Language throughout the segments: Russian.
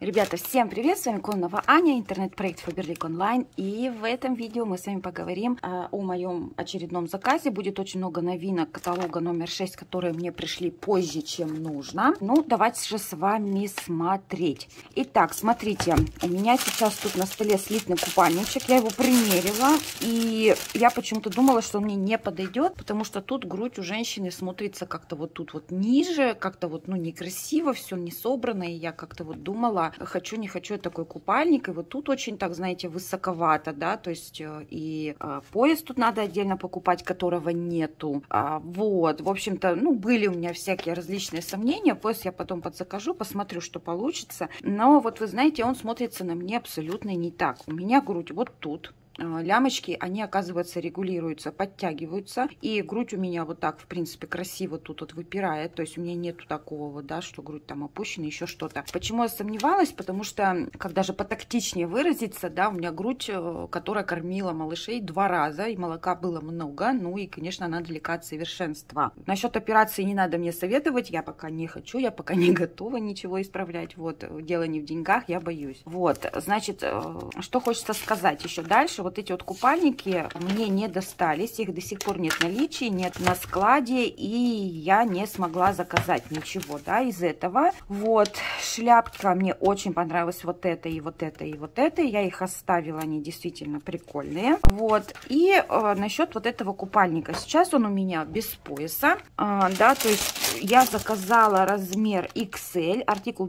Ребята, всем привет! С вами Кононова Аня, интернет-проект Faberlic Online. И в этом видео мы с вами поговорим о моем очередном заказе. Будет очень много новинок каталога номер 6, которые мне пришли позже, чем нужно. Ну, давайте же с вами смотреть. Итак, смотрите, у меня сейчас тут на столе слитный купальничек. Я его примерила, и я почему-то думала, что он мне не подойдет, потому что тут грудь у женщины смотрится как-то вот тут вот ниже, как-то вот, ну, некрасиво, все не собрано, и я как-то вот думала, хочу, не хочу такой купальник. И вот тут очень, так, знаете, высоковато, да, то есть и пояс тут надо отдельно покупать, которого нету. Вот, в общем-то, ну, были у меня всякие различные сомнения. Пояс я потом подзакажу, посмотрю, что получится. Но вот вы знаете, он смотрится на мне абсолютно не так. У меня грудь вот тут. Лямочки, они, оказывается, регулируются, подтягиваются. И грудь у меня вот так, в принципе, красиво тут вот выпирает. То есть у меня нету такого вот, да, что грудь там опущена, еще что-то. Почему я сомневалась? Потому что, когда же потактичнее выразиться, да, у меня грудь, которая кормила малышей 2 раза, и молока было много. Ну и, конечно, она далека от совершенства. Насчет операции не надо мне советовать. Я пока не хочу, я пока не готова ничего исправлять. Вот, дело не в деньгах, я боюсь. Вот, значит, что хочется сказать еще дальше. Вот эти вот купальники мне не достались, их до сих пор нет в наличии, нет на складе, и я не смогла заказать ничего, да, из этого. Вот, шляпка мне очень понравилась, вот эта и вот эта и вот эта, я их оставила, они действительно прикольные. Вот, и насчет вот этого купальника, сейчас он у меня без пояса, да, то есть я заказала размер XL, артикул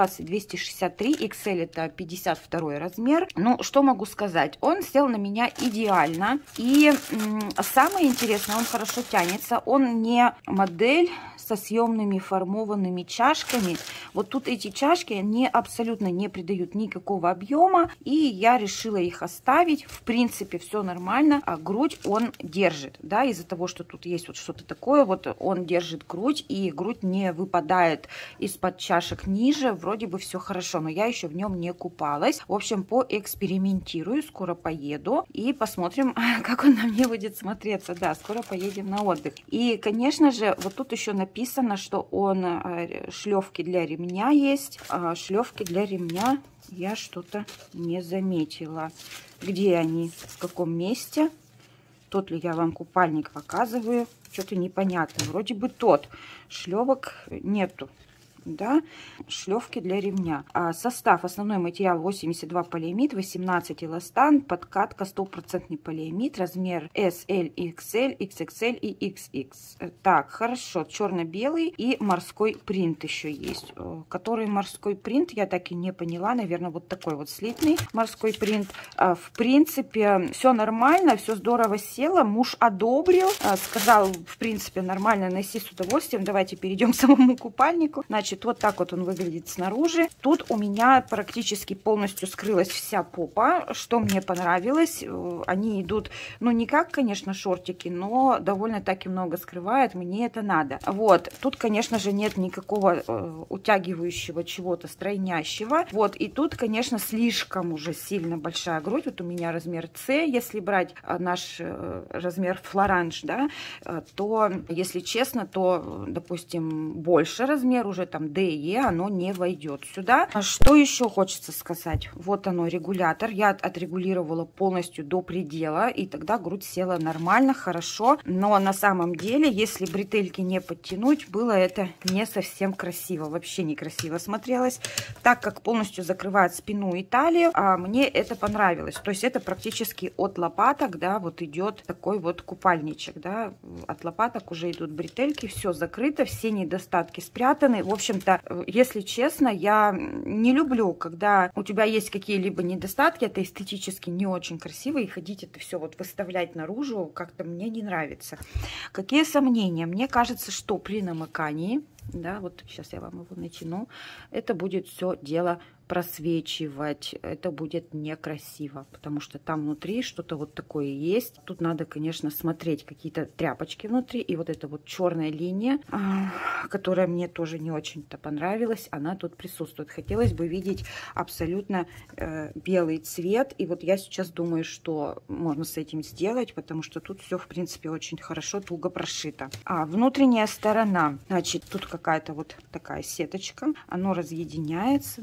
920-263, XL это 52 размер. Ну, что могу сказать, он сел на меня идеально. И самое интересное, он хорошо тянется. Он не модель со съемными формованными чашками. Вот тут эти чашки, они абсолютно не придают никакого объема. И я решила их оставить. В принципе, все нормально. А грудь он держит. Да, из-за того, что тут есть вот что-то такое. Вот он держит грудь. И грудь не выпадает из-под чашек ниже. Вроде бы все хорошо. Но я еще в нем не купалась. В общем, поэкспериментирую. Скоро поеду и посмотрим, как он на мне будет смотреться. Да, скоро поедем на отдых. И, конечно же, вот тут еще написано, что он шлевки для ремня есть. Шлевки для ремня я что-то не заметила. Где они? В каком месте? Тот ли я вам купальник показываю? Что-то непонятно. Вроде бы тот. Шлевок нету. Да, шлевки для ремня. Состав: основной материал 82 полиамид, 18 эластан, подкатка 100% полиамид, размер S, L, XL, XXL и XX. Так, хорошо, черно-белый и морской принт еще есть. Который морской принт, я так и не поняла, наверное, вот такой вот слитный морской принт. В принципе, все нормально, все здорово село, муж одобрил, сказал, в принципе, нормально, носи с удовольствием. Давайте перейдем к самому купальнику. Значит, вот так вот он выглядит снаружи. Тут у меня практически полностью скрылась вся попа, что мне понравилось. Они идут, ну, не как, конечно, шортики, но довольно-таки много скрывает. Мне это надо. Вот. Тут, конечно же, нет никакого утягивающего чего-то, стройнящего. Вот. И тут, конечно, слишком уже сильно большая грудь. Вот у меня размер С, если брать наш размер флоранж, да, то, если честно, то, допустим, больше размер уже там D и E, оно не войдет сюда. Что еще хочется сказать? Вот оно, регулятор. Я отрегулировала полностью до предела, и тогда грудь села нормально, хорошо. Но на самом деле, если бретельки не подтянуть, было это не совсем красиво. Вообще некрасиво смотрелось. Так как полностью закрывает спину и талию, мне это понравилось. То есть это практически от лопаток, да, вот идет такой вот купальничек, да. От лопаток уже идут бретельки, все закрыто, все недостатки спрятаны. В общем-то, если честно, я не люблю, когда у тебя есть какие-либо недостатки, это эстетически не очень красиво, и ходить это все вот выставлять наружу как-то мне не нравится. Какие сомнения? Мне кажется, что при намыкании, да, вот сейчас я вам его натяну, это будет все дело просвечивать. Это будет некрасиво, потому что там внутри что-то вот такое есть. Тут надо, конечно, смотреть какие-то тряпочки внутри. И вот эта вот черная линия, которая мне тоже не очень-то понравилась, она тут присутствует. Хотелось бы видеть абсолютно белый цвет. И вот я сейчас думаю, что можно с этим сделать, потому что тут все, в принципе, очень хорошо, туго прошито. Внутренняя сторона. Значит, тут какая-то вот такая сеточка. Оно разъединяется, да.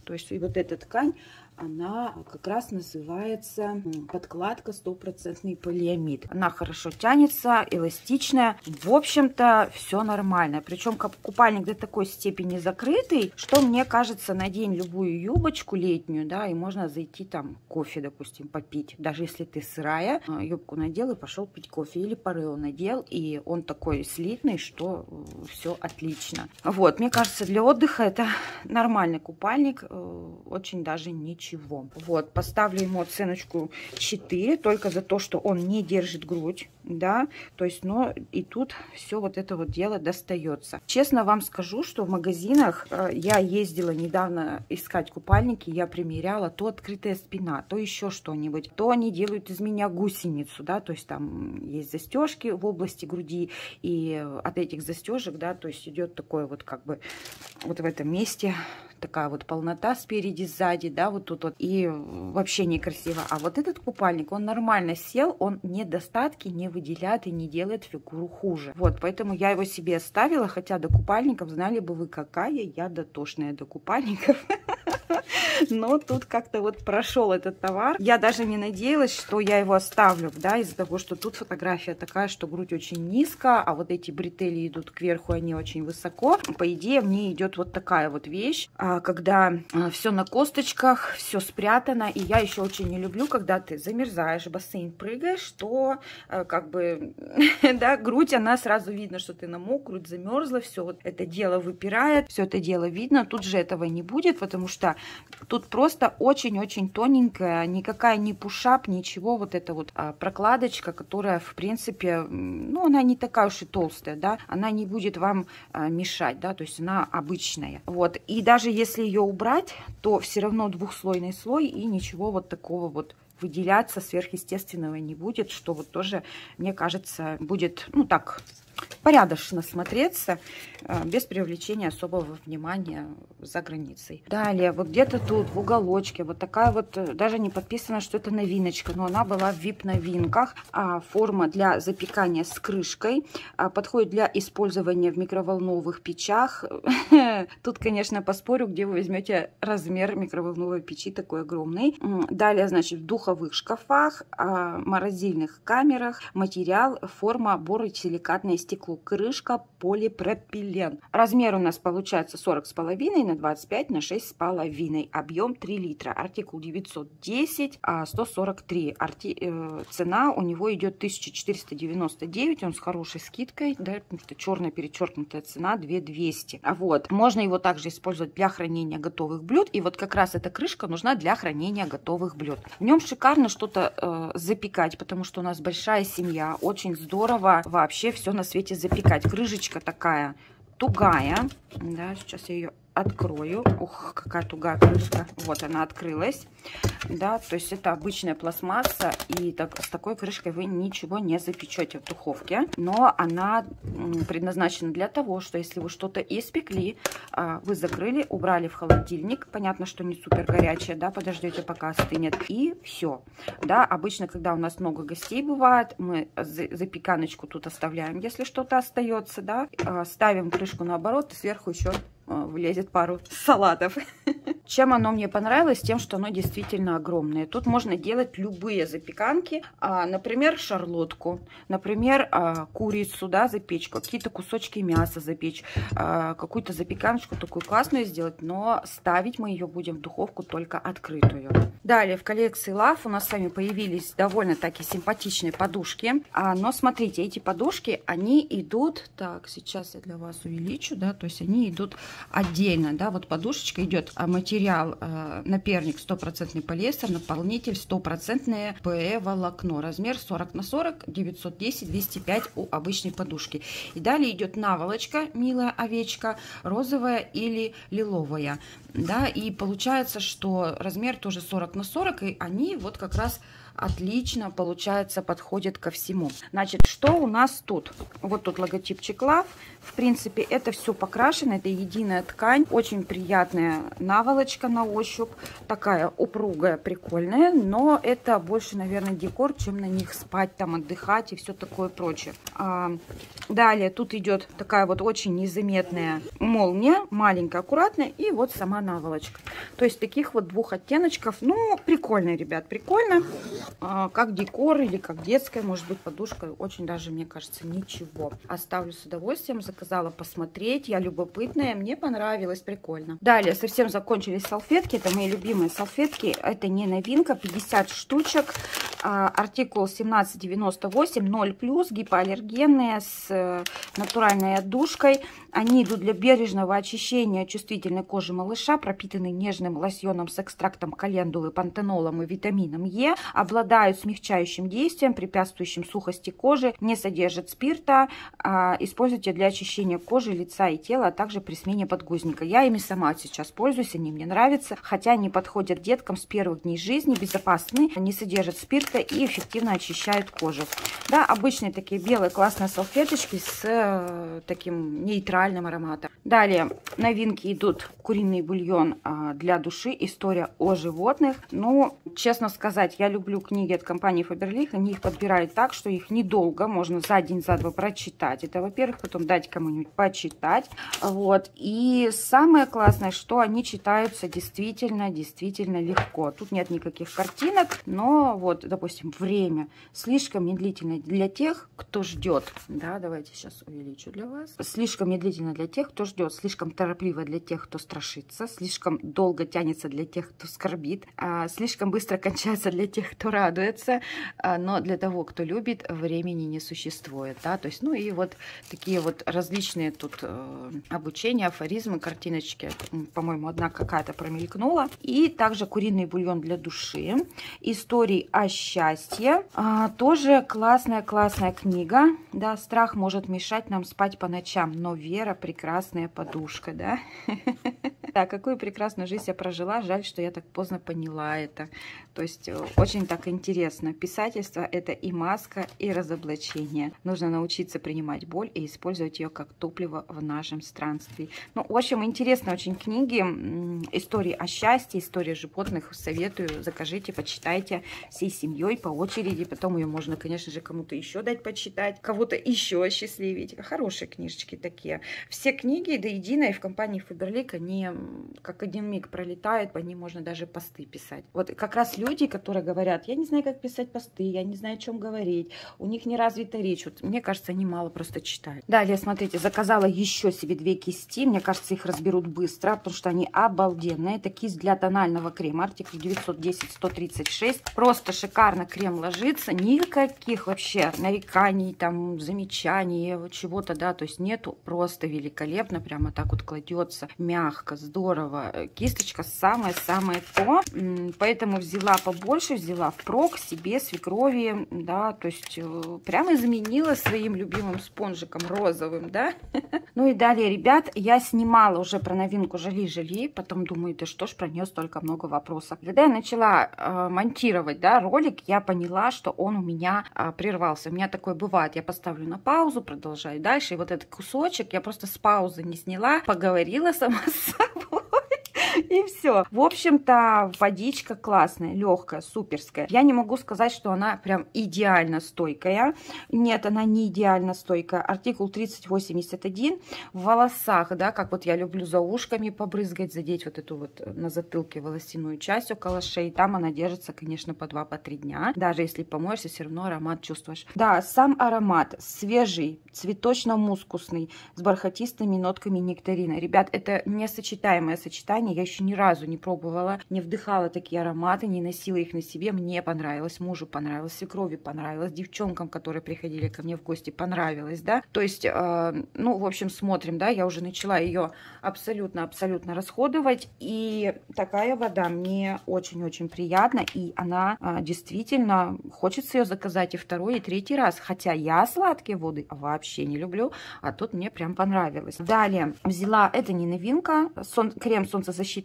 То есть и вот эта ткань, она как раз называется подкладка 100% полиамид. Она хорошо тянется, эластичная. В общем-то, все нормально. Причем купальник до такой степени закрытый, что мне кажется, надень любую юбочку летнюю, да, и можно зайти там кофе, допустим, попить. Даже если ты сырая, юбку надел и пошел пить кофе. Или парео надел, и он такой слитный, что все отлично. Вот, мне кажется, для отдыха это нормальный купальник, очень даже ничего. Вот, поставлю ему оценочку 4, только за то, что он не держит грудь, да, то есть, но и тут все вот это вот дело достается. Честно вам скажу, что в магазинах я ездила недавно искать купальники, я примеряла, то открытая спина, то еще что-нибудь, то они делают из меня гусеницу, да, то есть там есть застежки в области груди, и от этих застежек, да, то есть идет такое вот как бы вот в этом месте такая вот полнота спереди, сзади, да, вот тут вот, и вообще некрасиво. А вот этот купальник, он нормально сел, он недостатки не выделяет и не делает фигуру хуже. Вот, поэтому я его себе оставила, хотя до купальников, знали бы вы, какая я дотошная до купальников. Но тут как-то вот прошел этот товар. Я даже не надеялась, что я его оставлю, да, из-за того, что тут фотография такая, что грудь очень низко, а вот эти бретели идут кверху, они очень высоко. По идее, мне идет вот такая вот вещь, когда все на косточках, все спрятано. И я еще очень не люблю, когда ты замерзаешь, в бассейн прыгаешь, что как бы, да, грудь, она сразу видно, что ты намок, грудь замерзла, все вот это дело выпирает, все это дело видно. Тут же этого не будет, потому что тут просто очень-очень тоненькая, никакая не пушап, ничего, вот эта вот прокладочка, которая, в принципе, ну, она не такая уж и толстая, да, она не будет вам мешать, да, то есть она обычная. Вот, и даже если ее убрать, то все равно двухслойный слой, и ничего вот такого вот выделяться сверхъестественного не будет, что вот тоже, мне кажется, будет, ну, так, порядочно смотреться, без привлечения особого внимания за границей. Далее, вот где-то тут в уголочке вот такая вот, даже не подписано, что это новиночка, но она была в VIP-новинках. Форма для запекания с крышкой, подходит для использования в микроволновых печах. Тут, конечно, поспорю, где вы возьмете размер микроволновой печи такой огромный. Далее, значит, в духовых шкафах, морозильных камерах, материал, форма, боросиликатное стекло, крышка, полипропилен. Размер у нас получается 40,5 на 25 на 6,5. Объем 3 литра. Артикул 910, 143. Цена у него идет 1499. Он с хорошей скидкой, да, потому что черная перечеркнутая цена 2200. Вот. Можно его также использовать для хранения готовых блюд. И вот как раз эта крышка нужна для хранения готовых блюд. В нем шикарно что-то запекать, потому что у нас большая семья. Очень здорово вообще все на свете запекать. Крышечка такая тугая, да, сейчас я ее открою. Ух, какая тугая крышка. Вот она открылась, да, то есть это обычная пластмасса, и так, с такой крышкой вы ничего не запечете в духовке, но она предназначена для того, что если вы что-то испекли, вы закрыли, убрали в холодильник, понятно, что не супер горячее, да, подождете, пока остынет, и все, да. Обычно, когда у нас много гостей бывает, мы запеканочку тут оставляем, если что-то остается, да, ставим крышку наоборот, и сверху еще влезет пару салатов. Чем оно мне понравилось? Тем, что оно действительно огромное. Тут можно делать любые запеканки, например, шарлотку, например, курицу, да, запечь, какие-то кусочки мяса запечь, какую-то запеканочку такую классную сделать, но ставить мы ее будем в духовку только открытую. Далее в коллекции Love у нас с вами появились довольно-таки симпатичные подушки, но смотрите, эти подушки, они идут, так, сейчас я для вас увеличу, да, то есть они идут отдельно, да, вот подушечка идет, материал наперник 100% полиэстер, наполнитель 100% ПЭ волокно, размер 40 на 40, 910, 205 у обычной подушки. И далее идет наволочка, милая овечка, розовая или лиловая, да, и получается, что размер тоже 40 на 40, и они вот как раз отлично, получается, подходит ко всему. Значит, что у нас тут? Вот тут логотипчик Love. В принципе, это все покрашено, это единая ткань. Очень приятная наволочка на ощупь. Такая упругая, прикольная. Но это больше, наверное, декор, чем на них спать, там отдыхать и все такое прочее. Далее тут идет такая вот очень незаметная молния. Маленькая, аккуратная. И вот сама наволочка. То есть таких вот двух оттеночков. Ну, прикольно, ребят, прикольно. Как декор или как детская, может быть, подушка. Очень даже, мне кажется, ничего. Оставлю с удовольствием. Заказала посмотреть. Я любопытная. Мне понравилось. Прикольно. Далее совсем закончились салфетки. Это мои любимые салфетки. Это не новинка. 50 штучек. Артикул 1798. 0+. Гипоаллергенные с натуральной отдушкой. Они идут для бережного очищения чувствительной кожи малыша. Пропитаны нежным лосьоном с экстрактом календулы, пантенолом и витамином Е. Обладают смягчающим действием, препятствующим сухости кожи. Не содержат спирта. Используйте для очищения кожи, лица и тела, а также при смене подгузника. Я ими сама сейчас пользуюсь, они мне нравятся. Хотя они подходят деткам с первых дней жизни, безопасны, не содержат спирта и эффективно очищают кожу. Да, обычные такие белые классные салфеточки с таким нейтральным ароматом. Далее новинки идут. Куриный бульон для души. История о животных. Ну, честно сказать, я люблю книги от компании Faberlic. Они их подбирают так, что их недолго. Можно за день, за два прочитать. Это, во-первых, потом дать кому-нибудь почитать. Вот. И самое классное, что они читаются действительно легко. Тут нет никаких картинок, но вот, допустим, время слишком медлительно для тех, кто ждет. Да, давайте сейчас увеличу для вас. Слишком медлительно для тех, кто ждет. Слишком торопливо для тех, кто страшится. Слишком долго тянется для тех, кто скорбит. Слишком быстро кончается для тех, кто радуется. Но для того, кто любит, времени не существует. Да? То есть, ну и вот такие вот различные тут обучения, афоризмы, картиночки. По-моему, одна какая-то промелькнула. И также куриный бульон для души. Истории о счастье. Тоже классная книга. Да, страх может мешать нам спать по ночам, но вера прекрасная подушка, да. Да, какую прекрасную жизнь я прожила. Жаль, что я так поздно поняла это. То есть очень так интересно. Писательство — это и маска, и разоблачение. Нужно научиться принимать боль и использовать ее как топливо в нашем странстве. Ну, в общем, интересные очень книги. Истории о счастье, истории животных. Советую, закажите, почитайте всей семьей по очереди. Потом ее можно, конечно же, кому-то еще дать почитать, кого-то еще осчастливить. Хорошие книжечки такие. Все книги до единой в компании Faberlic, они как один миг пролетают, по ним можно даже посты писать. Вот как раз люди, которые говорят, я не знаю, как писать посты, я не знаю, о чем говорить, у них не развита речь. Вот, мне кажется, они мало просто читают. Далее, смотрите, заказала еще себе 2 кисти. Мне кажется, их разберут быстро, потому что они обалденные. Это кисть для тонального крема, артикул 910-136. Просто шикарно крем ложится. Никаких вообще нареканий, там, замечаний, чего-то, да, то есть нету. Просто великолепно, прямо так вот кладется, мягко, здорово. Кисточка самое-самое то. Поэтому взяла побольше, взяла впрок себе, свекрови, да, то есть прямо заменила своим любимым спонжиком розовым, да. Ну и далее, ребят, я снимала уже про новинку Жали-Жали, потом думаю, да что ж про нее столько много вопросов. Когда я начала монтировать, да, ролик, я поняла, что он у меня прервался. У меня такое бывает, я поставлю на паузу, продолжаю дальше, и вот этот кусочек я просто с паузы не сняла, поговорила сама с собой. И все. В общем-то, водичка классная, легкая, суперская. Я не могу сказать, что она прям идеально стойкая. Нет, она не идеально стойкая. Артикул 3081. В волосах, да, как вот я люблю за ушками побрызгать, задеть вот эту вот на затылке волосяную часть около шеи. Там она держится, конечно, по 2-3 дня. Даже если помоешься, все равно аромат чувствуешь. Да, сам аромат свежий, цветочно-мускусный, с бархатистыми нотками нектарина. Ребят, это несочетаемое сочетание. Я еще ни разу не пробовала, не вдыхала такие ароматы, не носила их на себе. Мне понравилось, мужу понравилось, свекрови понравилось, девчонкам, которые приходили ко мне в гости, понравилось, да. То есть, ну, в общем, смотрим, да, я уже начала ее абсолютно расходовать. И такая вода мне очень-очень приятна. И она действительно, хочется ее заказать и 2-й, и 3-й раз. Хотя я сладкие воды вообще не люблю, а тут мне прям понравилось. Далее взяла, это не новинка, крем солнцезащитный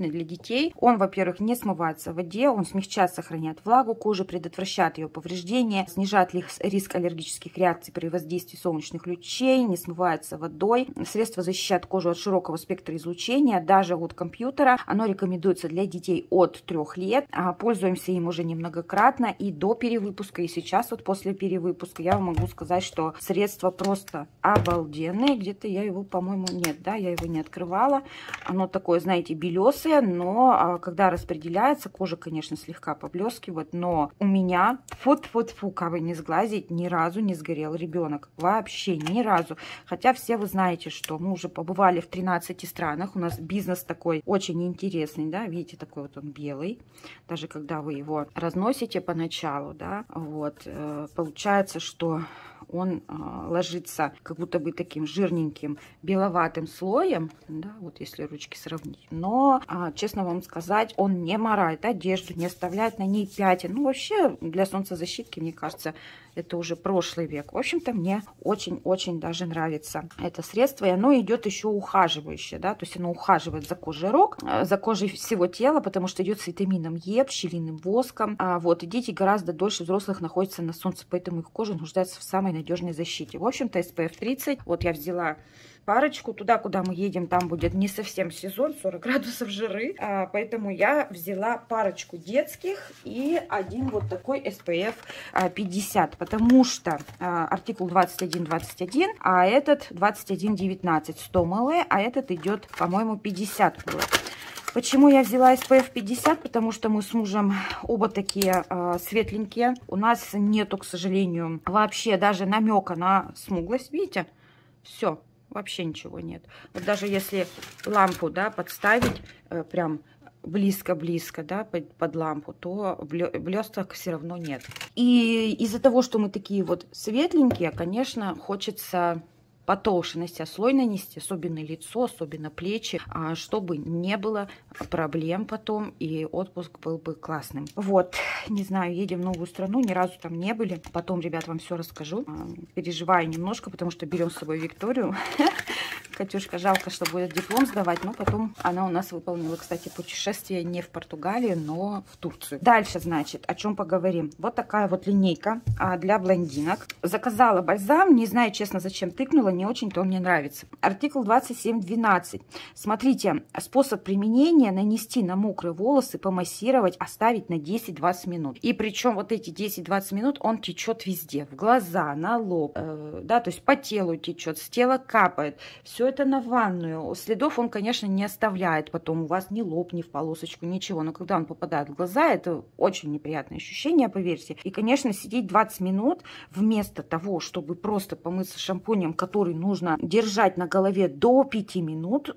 беззащитный для детей. Он, во-первых, не смывается в воде, он смягчает, сохраняет влагу кожи, предотвращает ее повреждения, снижает риск аллергических реакций при воздействии солнечных лучей, не смывается водой. Средство защищает кожу от широкого спектра излучения, даже от компьютера. Оно рекомендуется для детей от 3 лет. Пользуемся им уже немногократно и до перевыпуска, и сейчас вот после перевыпуска. Я вам могу сказать, что средство просто обалденное. Где-то я его, по-моему, нет, да, я его не открывала. Оно такое, знаете, белесое, но когда распределяется, кожа, конечно, слегка поблескивает, но у меня, фу-фу-фу, как бы не сглазить, ни разу не сгорел ребенок. Вообще ни разу. Хотя все вы знаете, что мы уже побывали в 13 странах. У нас бизнес такой очень интересный, да, видите, такой вот он белый. Даже когда вы его разносите поначалу, да, вот, получается, что он ложится как будто бы таким жирненьким беловатым слоем, да, вот если ручки сравнить. Но, честно вам сказать, он не морает одежду, не оставляет на ней пятен. Ну, вообще, для солнцезащитки, мне кажется, это уже прошлый век. В общем-то, мне очень-очень даже нравится это средство. И оно идет еще ухаживающее, да, то есть оно ухаживает за кожей рук, за кожей всего тела, потому что идет с витамином Е, пчелиным воском. Вот, и дети гораздо дольше взрослых находятся на солнце, поэтому их кожа нуждается в самой надежной защите. В общем-то, SPF 30. Вот я взяла парочку. Туда, куда мы едем, там будет не совсем сезон, 40 градусов жары. Поэтому я взяла парочку детских и один вот такой SPF 50. Потому что артикул 21-21, а этот 21-19, 100 мл, а этот идет, по-моему, 50 мл. Почему я взяла SPF 50? Потому что мы с мужем оба такие светленькие. У нас нету, к сожалению, вообще даже намека на смуглость. Видите? Все. Вообще ничего нет. Вот даже если лампу, да, подставить прям близко-близко, да, под лампу, то блесток все равно нет. И из-за того, что мы такие вот светленькие, конечно, хочется потолще на себя слой нанести, особенно лицо, особенно плечи, чтобы не было проблем потом, и отпуск был бы классным. Вот, не знаю, едем в новую страну, ни разу там не были. Потом, ребят, вам все расскажу. Переживаю немножко, потому что берем с собой Викторию. Катюшка, жалко, что будет диплом сдавать, но потом она у нас выполнила, кстати, путешествие не в Португалию, но в Турцию. Дальше, значит, о чем поговорим. Вот такая вот линейка для блондинок. Заказала бальзам, не знаю, честно, зачем тыкнула, не очень-то он мне нравится. Артикул 27-12. Смотрите, способ применения: нанести на мокрые волосы, помассировать, оставить на 10-20 минут. И причем вот эти 10-20 минут он течет везде, в глаза, на лоб, да, то есть по телу течет, с тела капает. Все это на ванную. Следов он, конечно, не оставляет потом. У вас ни лоб, ни в полосочку, ничего. Но когда он попадает в глаза, это очень неприятное ощущение, поверьте. И, конечно, сидеть 20 минут вместо того, чтобы просто помыться шампунем, который нужно держать на голове до 5 минут,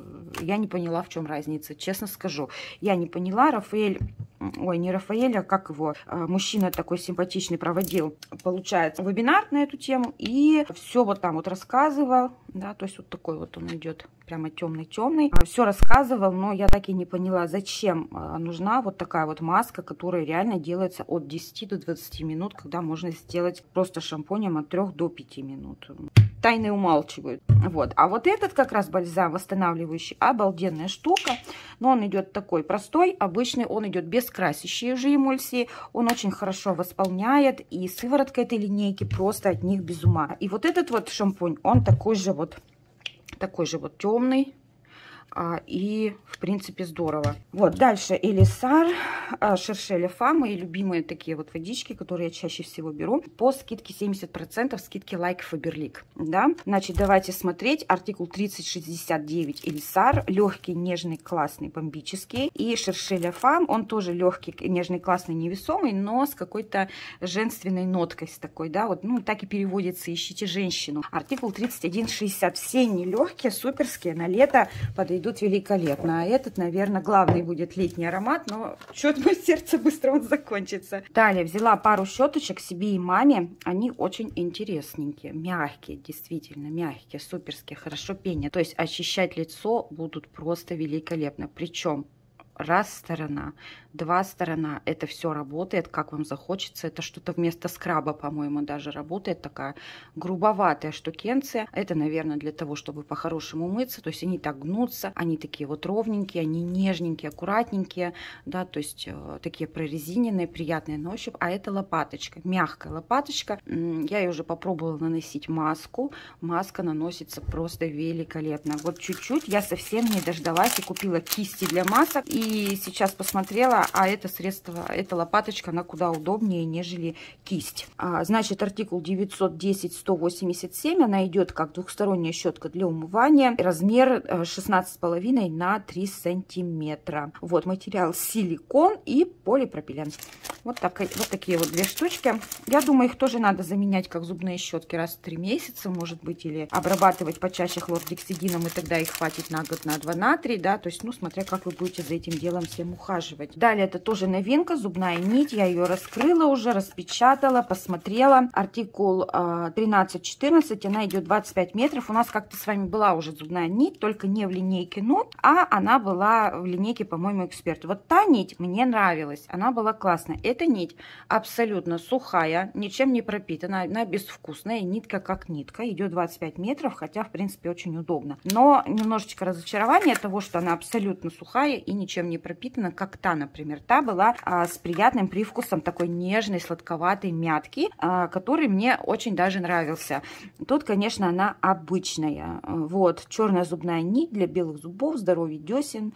я не поняла, в чем разница, честно скажу. Я не поняла. Рафаэль, ой, не Рафаэль, а как его, мужчина такой симпатичный проводил, получается, вебинар на эту тему. И все вот там вот рассказывал, да, то есть вот такой вот он идет, прямо темный-темный. Все рассказывал, но я так и не поняла, зачем нужна вот такая вот маска, которая реально делается от 10 до 20 минут, когда можно сделать просто шампунем от 3 до 5 минут. Тайны умалчивают. Вот. А вот этот как раз бальзам восстанавливающий, обалденная штука. Но он идет такой простой, обычный, он идет без красящей уже эмульсии. Он очень хорошо восполняет, и сыворотка этой линейки просто от них без ума. И вот этот вот шампунь, он такой же вот темный. И, в принципе, здорово. Вот, дальше Элисар, Шершеля Фа, мои любимые такие вот водички, которые я чаще всего беру. По скидке 70%, скидки Like Faberlic. Да, значит, давайте смотреть. Артикул 3069 Элисар, легкий, нежный, классный, бомбический. И Шершеля Фа, он тоже легкий, нежный, классный, невесомый, но с какой-то женственной ноткой, с такой, да, вот, ну, так и переводится, ищите женщину. Артикул 3160, все нелегкие, суперские, на лето подойдут великолепно. А этот, наверное, главный будет летний аромат, но что-то мое сердце быстро он закончится. Далее взяла пару щеточек себе и маме. Они очень интересненькие, мягкие, действительно мягкие, суперские, хорошо пенят. То есть очищать лицо будут просто великолепно. Причем раз сторона, два сторона. Это все работает, как вам захочется. Это что-то вместо скраба, по-моему, даже работает. Такая грубоватая штукенция. Это, наверное, для того, чтобы по-хорошему мыться. То есть они так гнутся, они такие вот ровненькие, они нежненькие, аккуратненькие, да, то есть такие прорезиненные, приятные на ощупь. А это лопаточка, мягкая лопаточка. Я ее уже попробовала наносить маску. Маска наносится просто великолепно. Вот чуть-чуть, я совсем не дождалась и купила кисти для масок. И сейчас посмотрела, а это средство, эта лопаточка, она куда удобнее, нежели кисть. Значит, артикул 910-187, она идет как двухсторонняя щетка для умывания. Размер 16,5 на 3 сантиметра. Вот материал силикон и полипропилен. Вот такие вот две штучки. Я думаю, их тоже надо заменять как зубные щетки раз в 3 месяца, может быть, или обрабатывать почаще хлоргексидином, и тогда их хватит на год, на 2, на 3, да, то есть, ну, смотря как вы будете за этим делом всем ухаживать. Далее, это тоже новинка, зубная нить, я ее раскрыла уже, распечатала, посмотрела. Артикул 13-14, она идет 25 метров. У нас как-то с вами была уже зубная нить, только не в линейке Нот, а она была в линейке, по-моему, Эксперт. Вот та нить мне нравилась, она была классная. Эта нить абсолютно сухая, ничем не пропитана, она безвкусная, нитка как нитка, идет 25 метров, хотя, в принципе, очень удобно. Но немножечко разочарование от того, что она абсолютно сухая и ничем не пропитана, как та, например. Та была с приятным привкусом такой нежной, сладковатой мятки, который мне очень даже нравился. Тут, конечно, она обычная. Вот, черная зубная нить для белых зубов, здоровья десен.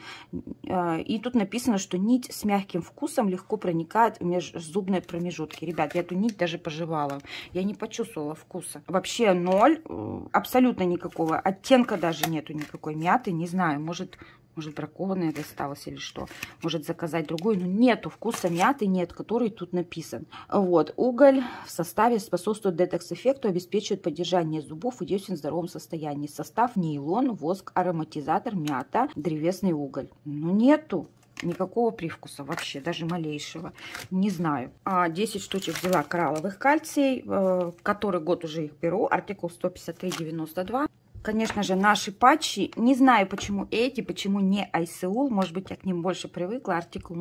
И тут написано, что нить с мягким вкусом легко проникает в межзубные промежутки. Ребят, я эту нить даже пожевала. Я не почувствовала вкуса. Вообще ноль, абсолютно никакого. Оттенка даже нету никакой мяты. Не знаю, может бракованная досталась или что. Может заказать другой, но нету вкуса мяты, нет, который тут написан. Вот, уголь в составе способствует детокс-эффекту, обеспечивает поддержание зубов и десен в здоровом состоянии. Состав нейлон, воск, ароматизатор, мята, древесный уголь. Ну нету никакого привкуса вообще, даже малейшего. Не знаю. 10 штучек взяла коралловых кальций, который год уже их беру. Артикул 153,92. Конечно же, наши патчи, не знаю, почему эти, почему не Айсеул, может быть, я к ним больше привыкла, артикул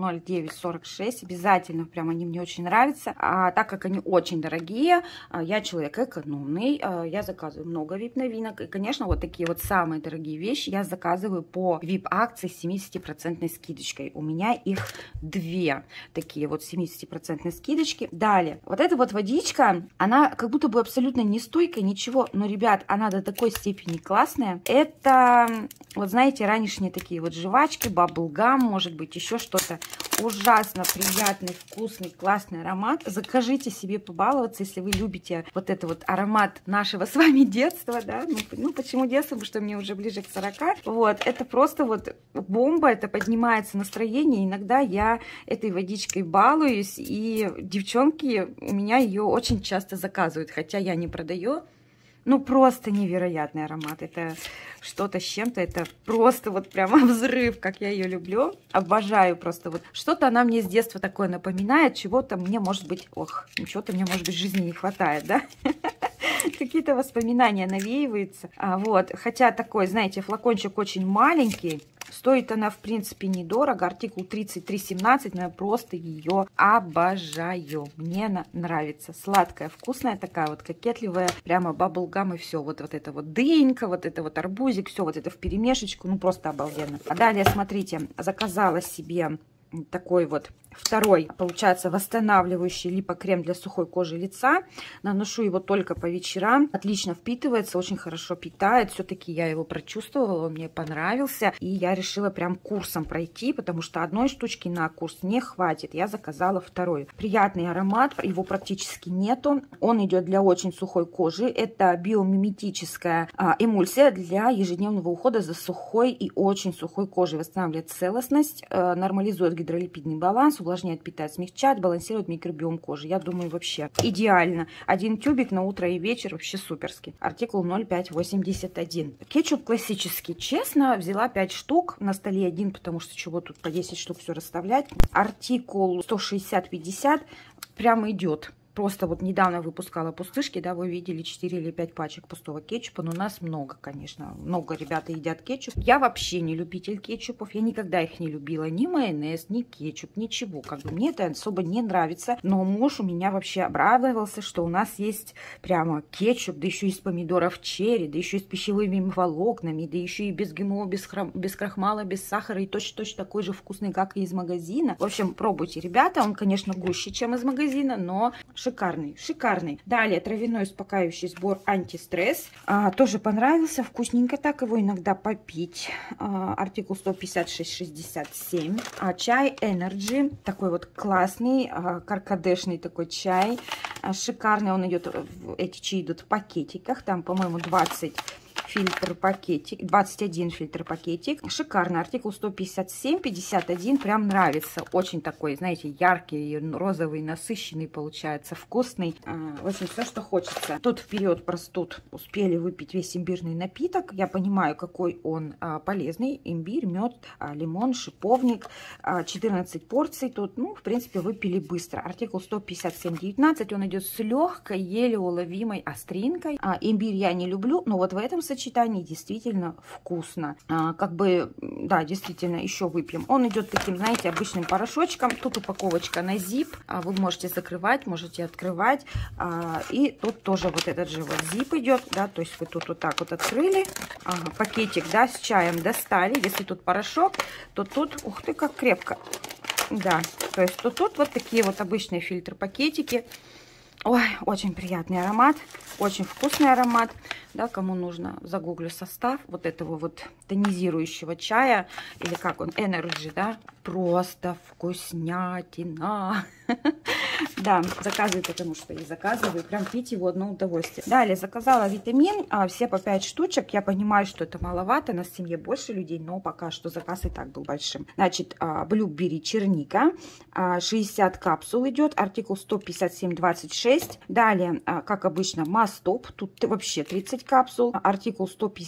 0946, обязательно, прям они мне очень нравятся, так как они очень дорогие, я человек экономный, я заказываю много VIP-новинок, и, конечно, вот такие вот самые дорогие вещи я заказываю по VIP-акции с 70% скидочкой, у меня их 2 такие вот 70% скидочки. Далее, вот эта вот водичка, она как будто бы абсолютно не стойкая, ничего, но, ребят, она до такой степени классная. Это, вот знаете, ранешние такие вот жвачки, баблгам, может быть, еще что-то. Ужасно приятный, вкусный, классный аромат. Закажите себе побаловаться, если вы любите вот это вот аромат нашего с вами детства, да. Ну почему детство? Потому что мне уже ближе к 40. Вот, это просто вот бомба, это поднимается настроение. Иногда я этой водичкой балуюсь, и девчонки у меня ее очень часто заказывают, хотя я не продаю. Ну, просто невероятный аромат. Это что-то с чем-то. Это просто вот прямо взрыв, как я ее люблю. Обожаю просто вот. Что-то она мне с детства такое напоминает. Чего-то мне, может быть, чего-то мне, может быть, в жизни не хватает, да? Какие-то воспоминания навеиваются. Вот. Хотя такой, знаете, флакончик очень маленький. Стоит она, в принципе, недорого. Артикул 33,17. Но я просто ее обожаю. Мне она нравится. Сладкая, вкусная такая вот, кокетливая. Прямо баблгам и все. Вот это вот дынька, вот это вот арбузик. Все вот это вперемешечку. Ну, просто обалденно. А далее, смотрите, заказала себе такой вот второй, получается, восстанавливающий липокрем для сухой кожи лица. Наношу его только по вечерам. Отлично впитывается, очень хорошо питает. Все-таки я его прочувствовала, он мне понравился. И я решила прям курсом пройти, потому что одной штучки на курс не хватит. Я заказала второй. Приятный аромат, его практически нету. Он идет для очень сухой кожи. Это биомиметическая эмульсия для ежедневного ухода за сухой и очень сухой кожей. Восстанавливает целостность, нормализует гидролипидный баланс, увлажняет, питает, смягчает, балансирует микробиом кожи. Я думаю, вообще идеально. Один тюбик на утро и вечер, вообще суперский. Артикул 0581. Кетчуп классический. Честно, взяла 5 штук. На столе один, потому что чего тут по 10 штук все расставлять. Артикул 160-50 прямо идет. просто вот недавно выпускала пустышки, да, вы видели 4 или 5 пачек пустого кетчупа, но у нас много, конечно, много ребята едят кетчуп. Я вообще не любитель кетчупов, я никогда их не любила, ни майонез, ни кетчуп, ничего, как бы мне это особо не нравится, но муж у меня вообще обрадовался, что у нас есть прямо кетчуп, да еще и из помидоров черри, да еще и с пищевыми волокнами, да еще и без ГМО, без крахмала, без сахара, и точно такой же вкусный, как и из магазина. В общем, пробуйте, ребята, он, конечно, гуще, чем из магазина, но шикарный, шикарный. Далее травяной успокаивающий сбор антистресс. Тоже понравился, вкусненько так его иногда попить. Артикул 156,67. Чай Energy, такой вот классный, каркадешный такой чай. Шикарный, он идет, эти чаи идут в пакетиках, там, по-моему, 20 фильтр пакетик, 21 фильтр пакетик. Шикарно. Артикул 157,51. Прям нравится. Очень такой, знаете, яркий, розовый, насыщенный получается, вкусный. В общем, все, что хочется. Тут в период простуд успели выпить весь имбирный напиток. Я понимаю, какой он полезный. Имбирь, мед, лимон, шиповник. 14 порций. Тут, ну, в принципе, выпили быстро. Артикул 157,19. Он идет с легкой, еле уловимой остринкой. Имбирь я не люблю, но вот в этом сочетании действительно вкусно. Как бы, да, действительно, еще выпьем. Он идет таким, знаете, обычным порошочком. Тут упаковочка на zip. Вы можете закрывать, можете открывать. И тут тоже вот этот же вот zip идет, да, то есть вы тут вот так вот открыли. Пакетик, да, с чаем достали. Если тут порошок, то тут, ух ты, как крепко. Да, то есть тут вот такие вот обычные фильтр-пакетики. Ой, очень приятный аромат, очень вкусный аромат. Да, кому нужно, загуглю состав вот этого вот тонизирующего чая, или как он, Energy, да, просто вкуснятина. Да, заказываю, потому что я заказываю, прям пить его одно удовольствие. Далее заказала витамин, все по 5 штучек. Я понимаю, что это маловато, на семье больше людей, но пока что заказ и так был большим. Значит, Blueberry черника, 60 капсул идет, артикул 157,26. Далее, как обычно, Мастоп, тут вообще 30 капсул, артикул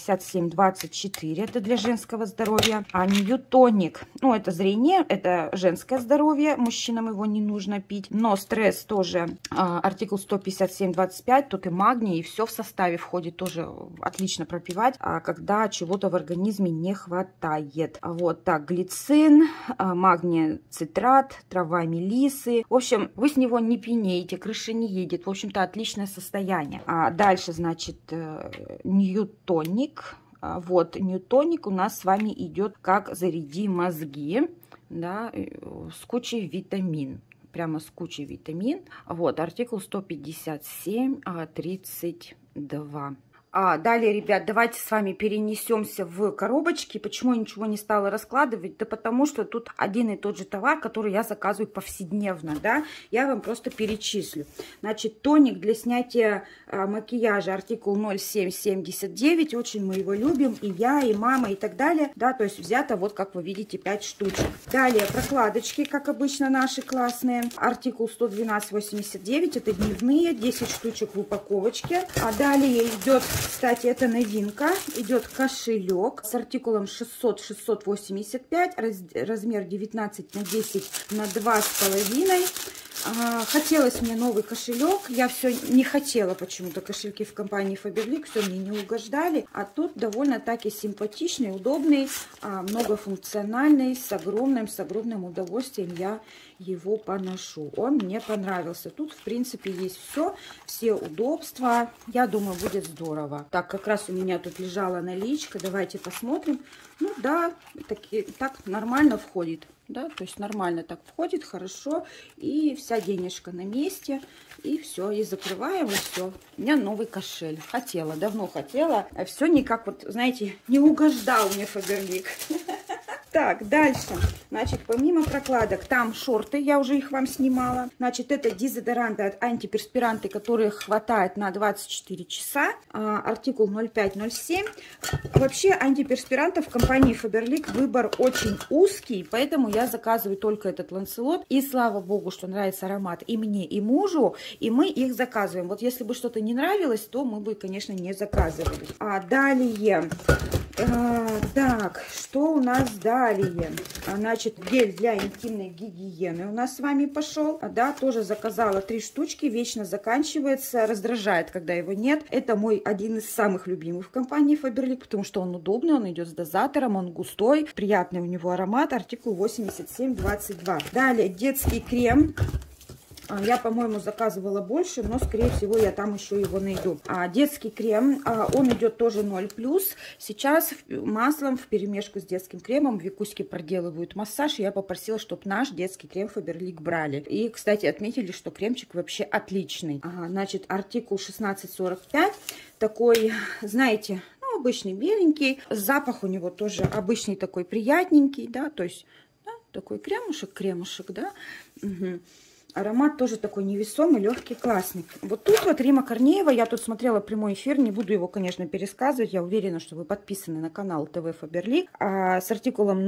157,24, это для женского здоровья. Ньютоник, ну это зрение, это женское здоровье, мужчинам его не нужно пить, но стресс тоже, артикул 157,25, тут и магний, и все в составе входит, тоже отлично пропивать, когда чего-то в организме не хватает. Вот так, глицин, магний цитрат, трава мелисы, в общем, вы с него не пьянеете, крыша не едет, в общем-то, отличное состояние. Дальше, значит, Ньютоник. Вот, Ньютоник у нас с вами идет как заряди мозги, да, с кучей витамин. Прямо с кучей витамин. Вот, артикул 157,32. Далее, ребят, давайте с вами перенесемся в коробочки. Почему я ничего не стала раскладывать? Да потому что тут один и тот же товар, который я заказываю повседневно, да. Я вам просто перечислю. Значит, тоник для снятия макияжа, артикул 0779. Очень мы его любим, и я, и мама, и так далее. Да, то есть взято, вот как вы видите, 5 штучек. Далее, прокладочки, как обычно, наши классные. Артикул 112,89. Это дневные, 10 штучек в упаковочке. Далее идет... Кстати, это новинка. Идет кошелек с артикулом 600-685, размер 19 на 10 на 2,5. Хотелось мне новый кошелек. Я все не хотела почему-то кошельки в компании Faberlic. Все мне не угождали. А тут довольно-таки симпатичный, удобный, многофункциональный, с огромным удовольствием я его поношу. Он мне понравился. Тут, в принципе, есть все удобства. Я думаю, будет здорово. Так, как раз у меня тут лежала наличка. Давайте посмотрим. Ну да, так нормально входит. Да, то есть нормально так входит, хорошо. И вся денежка на месте. И все, и закрываем, и все. У меня новый кошель. Хотела, давно хотела. А все никак, вот, знаете, не угождал мне Faberlic. Так, дальше. Значит, помимо прокладок, там шорты, я уже их вам снимала. Значит, это дезодоранты, антиперспиранты, которые хватает на 24 часа. Артикул 0507. Вообще, антиперспирантов в компании Faberlic выбор очень узкий, поэтому я заказываю только этот Ланселот. И слава богу, что нравится аромат и мне, и мужу, и мы их заказываем. Вот если бы что-то не нравилось, то мы бы, конечно, не заказывали. Далее... Так, что у нас далее? Значит, гель для интимной гигиены у нас с вами пошел. Да, тоже заказала 3 штучки. Вечно заканчивается, раздражает, когда его нет. Это мой один из самых любимых в компании Faberlic, потому что он удобный, он идет с дозатором, он густой, приятный у него аромат. Артикул 8722. Далее детский крем. Я, по-моему, заказывала больше, но, скорее всего, я там еще его найду. Детский крем, он идет тоже 0+. Сейчас маслом вперемешку с детским кремом Викуськи проделывают массаж. Я попросила, чтобы наш детский крем Faberlic брали. И, кстати, отметили, что кремчик вообще отличный. Значит, артикул 1645. Такой, знаете, ну, обычный беленький. Запах у него тоже обычный такой приятненький, да, то есть, да, такой кремушек, да. Угу. Аромат тоже такой невесомый, легкий, классный. Вот тут вот Рима Корнеева, я тут смотрела прямой эфир, не буду его, конечно, пересказывать. Я уверена, что вы подписаны на канал ТВ Faberlic. С артикулом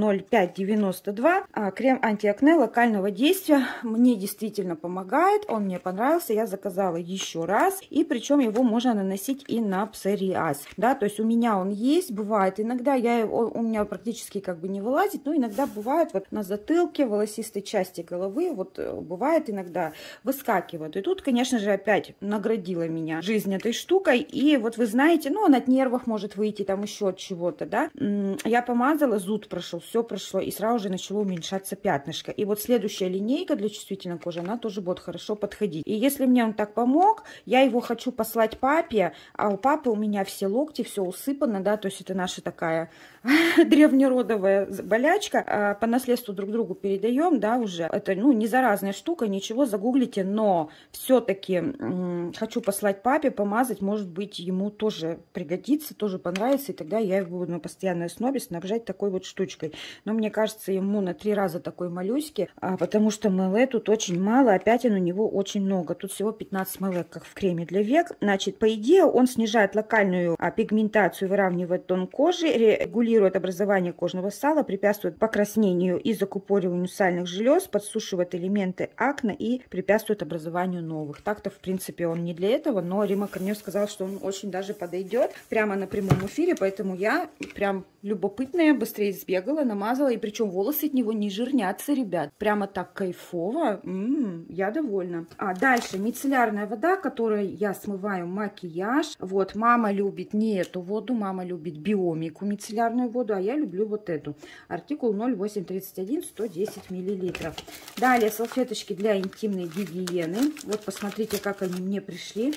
0592. Крем антиакне локального действия. Мне действительно помогает, он мне понравился. Я заказала еще раз. И причем его можно наносить и на псориаз. Да, то есть у меня он есть, бывает. Иногда у меня практически как бы не вылазит, но иногда бывает вот на затылке, волосистой части головы, вот бывает иногда выскакивают. И тут, конечно же, опять наградила меня жизнь этой штукой. И вот вы знаете, ну, он от нервов может выйти, там еще от чего-то, да. Я помазала, зуд прошел, все прошло, и сразу же начало уменьшаться пятнышко. И вот следующая линейка для чувствительной кожи, она тоже будет хорошо подходить. И если мне он так помог, я его хочу послать папе, а у папы у меня все локти, все усыпано, да, то есть это наша такая древнеродовая болячка. По наследству друг другу передаем, да, уже. Это, ну, не заразная штука, ничего, загуглите, но все-таки хочу послать папе, помазать, может быть, ему тоже пригодится, тоже понравится, и тогда я его буду на постоянной основе снабжать такой вот штучкой. Но мне кажется, ему на 3 раза такой малюськи, потому что МЛ тут очень мало, а пятен у него очень много. Тут всего 15 МЛ, как в креме для век. Значит, по идее, он снижает локальную пигментацию, выравнивает тон кожи, регулирует образование кожного сала, препятствует покраснению и закупориванию сальных желез, подсушивает элементы акне и препятствует образованию новых. Так-то, в принципе, он не для этого, но Рима Корнеева сказала, что он очень даже подойдет прямо на прямом эфире, поэтому я прям любопытная, быстрее сбегала, намазала, и причем волосы от него не жирнятся, ребят. Прямо так кайфово. Я довольна. Дальше мицеллярная вода, которой я смываю макияж. Вот, мама любит не эту воду, мама любит биомику, мицеллярную воду, а я люблю вот эту. Артикул 0831, 110 миллилитров. Далее салфеточки для интимной гигиены. Вот посмотрите, как они мне пришли.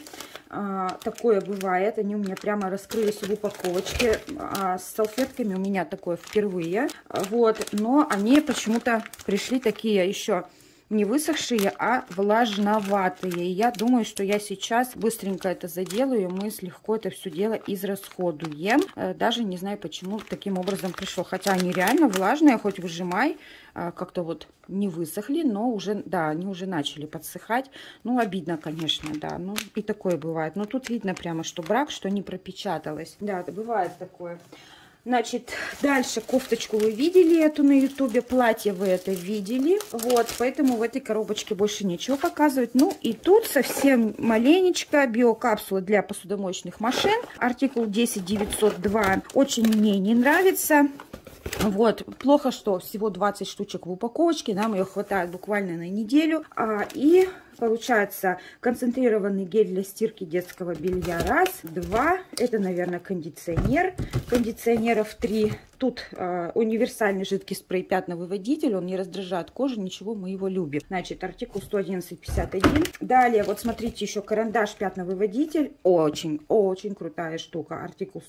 Такое бывает, они у меня прямо раскрылись в упаковочке. С салфетками у меня такое впервые. Вот, но они почему-то пришли такие еще не высохшие, а влажноватые. И я думаю, что я сейчас быстренько это заделаю, и мы легко это все дело израсходуем. Даже не знаю, почему таким образом пришло. Хотя они реально влажные, хоть выжимай. Как-то вот не высохли, но уже, да, они уже начали подсыхать. Ну, обидно, конечно, да. Ну, и такое бывает. Но тут видно прямо, что брак, что не пропечаталось. Да, бывает такое. Значит, дальше кофточку вы видели эту на ютубе, платье вы это видели. Вот, поэтому в этой коробочке больше нечего показывать. Ну, и тут совсем маленечко биокапсула для посудомоечных машин. Артикул 10902 очень мне не нравится. Вот, плохо, что всего 20 штучек в упаковочке, нам ее хватает буквально на неделю. И получается концентрированный гель для стирки детского белья. 1, 2, это, наверное, кондиционер. Кондиционеров 3. Тут универсальный жидкий спрей пятновыводитель, он не раздражает кожу, ничего, мы его любим. Значит, артикул 11151. Далее, вот смотрите, еще карандаш пятновыводитель. Очень крутая штука. Артикул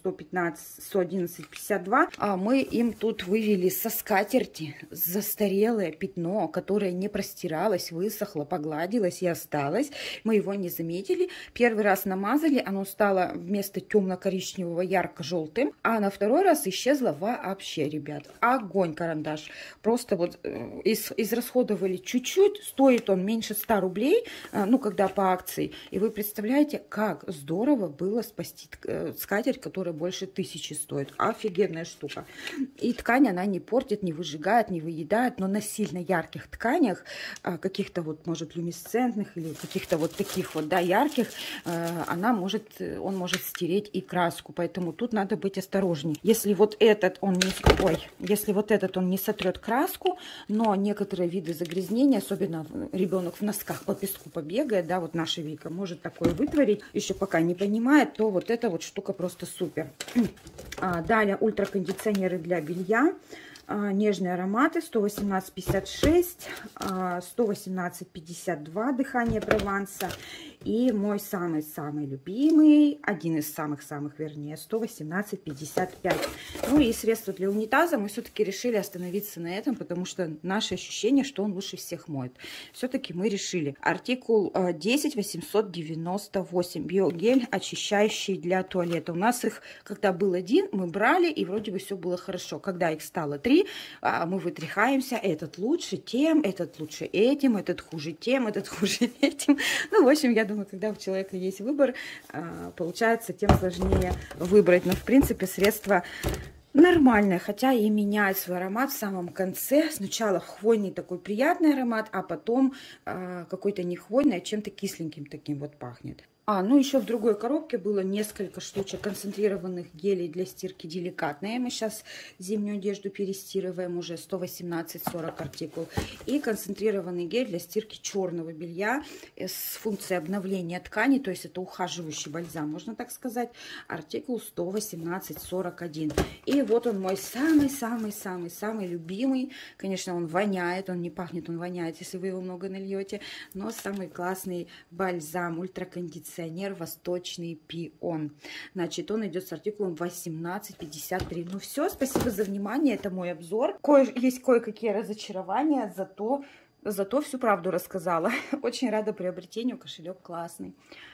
11152. Мы им тут вывели со скатерти застарелое пятно, которое не простиралось, высохло, погладилось и осталось. Мы его не заметили. Первый раз намазали, оно стало вместо темно-коричневого ярко-желтым, а на второй раз исчезло вообще. вообще, ребят, огонь карандаш. Просто вот израсходовали чуть-чуть, стоит он меньше 100 рублей, ну, когда по акции. И вы представляете, как здорово было спасти скатерть, которая больше 1000 стоит. Офигенная штука. И ткань она не портит, не выжигает, не выедает, но на сильно ярких тканях, каких-то вот, может, люминесцентных или каких-то вот таких вот, да, ярких, он может стереть и краску. Поэтому тут надо быть осторожней. Если вот этот он не сотрет краску, но некоторые виды загрязнения, особенно ребенок в носках по песку побегает, да, вот наша Вика может такое вытворить, еще пока не понимает, то вот эта вот штука просто супер. Далее ультракондиционеры для белья. Нежные ароматы 118,56, 118,52 дыхание Прованса. И мой самый-самый любимый, один из самых-самых, вернее, 118,55. Ну и средства для унитаза. Мы все-таки решили остановиться на этом, потому что наше ощущение, что он лучше всех моет. Все-таки мы решили. Артикул 10898. Биогель, очищающий для туалета. У нас их, когда был один, мы брали, и вроде бы все было хорошо. Когда их стало 3, мы вытряхаемся. Этот лучше тем, этот лучше этим, этот хуже тем, этот хуже этим. Ну, в общем, я думаю, когда у человека есть выбор, получается, тем сложнее выбрать. Но, в принципе, средство нормальное, хотя и меняет свой аромат в самом конце. Сначала хвойный такой приятный аромат, а потом какой-то не хвойный, а чем-то кисленьким таким вот пахнет. Ну еще в другой коробке было несколько штучек концентрированных гелей для стирки деликатные. Мы сейчас зимнюю одежду перестирываем, уже 118,40 артикул. И концентрированный гель для стирки черного белья с функцией обновления ткани, то есть это ухаживающий бальзам, можно так сказать. Артикул 118,41. И вот он мой самый-самый-самый-самый любимый. Конечно, он воняет, он не пахнет, он воняет, если вы его много нальете. Но самый классный бальзам, ультракондиционер Восточный Пион. Значит, он идет с артикулом 18,53. Ну все, спасибо за внимание, это мой обзор. Есть кое-какие разочарования, зато всю правду рассказала. Очень рада приобретению, кошелек классный.